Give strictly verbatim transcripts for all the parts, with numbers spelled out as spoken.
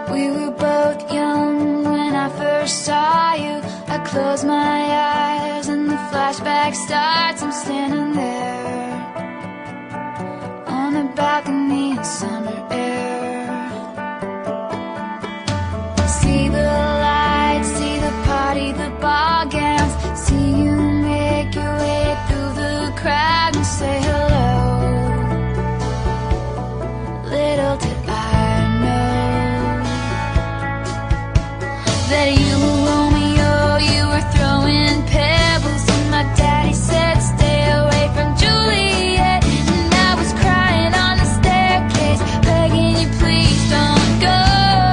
We were both young when I first saw you. I close my eyes and the flashback starts. I'm standing there on a balcony in summer air. See the lights, see the party, the ball gowns. See you make your way through the crowd and say hello. Little did I know that you were Romeo, you were throwing pebbles, and my daddy said stay away from Juliet. And I was crying on the staircase, begging you please don't go.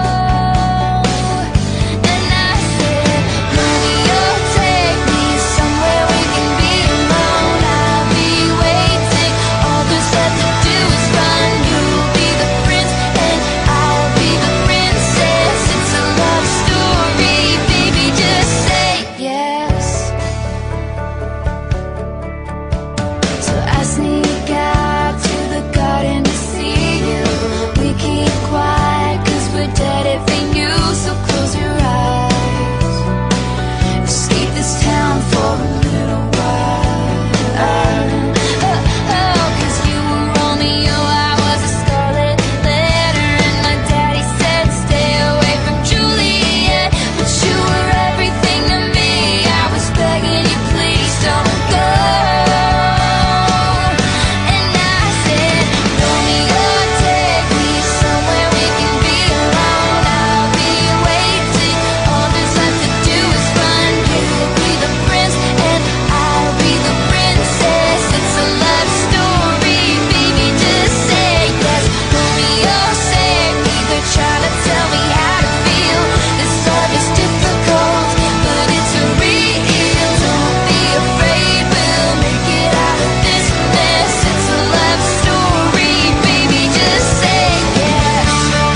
And I said, Romeo, take me somewhere we can be alone. I'll be waiting, all there's left to do is run. You'll be the prince and I'll be the princess. It's a love story, baby, just say yes. So I sneak out to the garden to see you. We keep quiet cause we're dead if we knew. So close your eyes, escape this town for a little while. Oh, oh, cause you were Romeo, I was a scarlet letter, and my daddy said stay away from Juliet. But you were everything to me, I was begging you please don't go. And I said, Romeo, take me somewhere we can be alone. I'll be waiting, all there's left to do is run. You'll be the prince and I'll be the princess. It's a love story, baby, just say yes. Romeo, save me, they're trying to tell me how to feel. This love is difficult, but it's real. Don't be afraid, we'll make it out of this mess. It's a love story, baby, just say yes.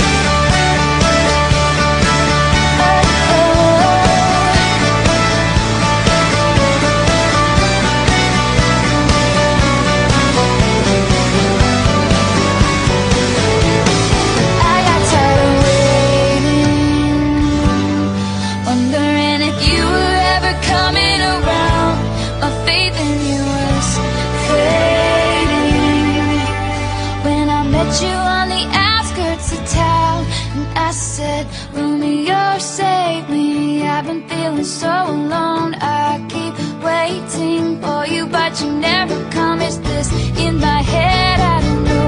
I got tired of waiting, wondering if you were ever coming around. My faith in you was fading when I met you on the outskirts of town. And I said, Romeo, save me, I've been feeling so alone. I keep waiting for you, but you never come. Is this in my head? I don't know.